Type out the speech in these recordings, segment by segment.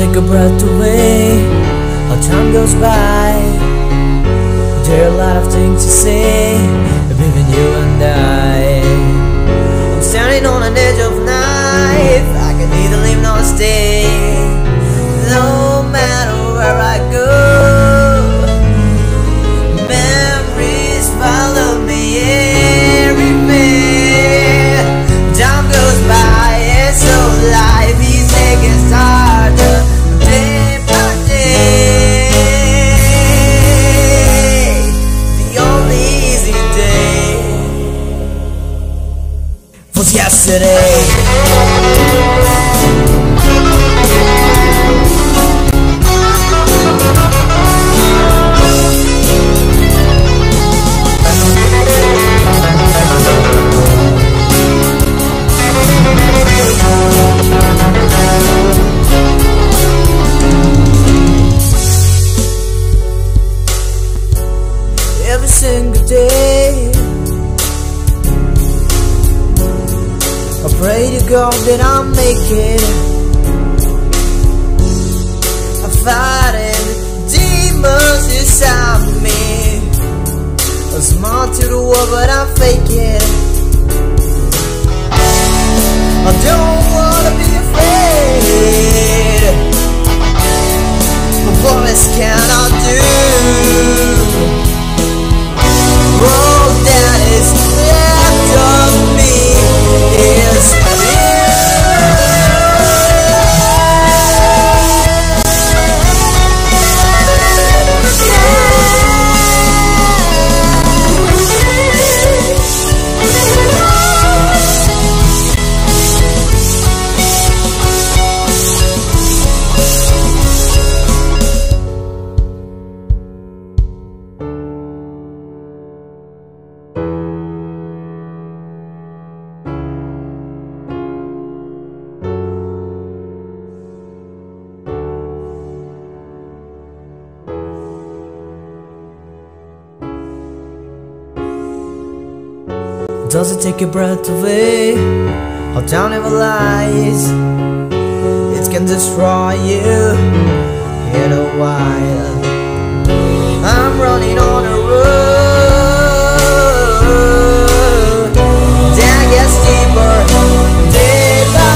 take a breath away. How time goes by. There are a lot of things to say between you and I. I'm standing on an edge of knife. I can neither leave nor stay. No matter where I go, memories follow me everywhere. Time goes by and so life is taking harder day by day. The only easy day was yesterday. Every single day I pray to God that I'm making. I'm fighting demons inside me. I smile to the world but I'm faking. I don't wanna be afraid. But what else can I do? All that is left of me is does it take your breath away? How time never lies. It can destroy you in a while. I'm running on a road that gets deeper day by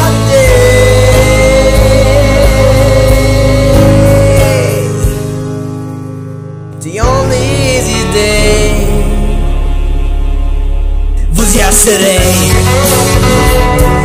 day. The only easy day was yesterday.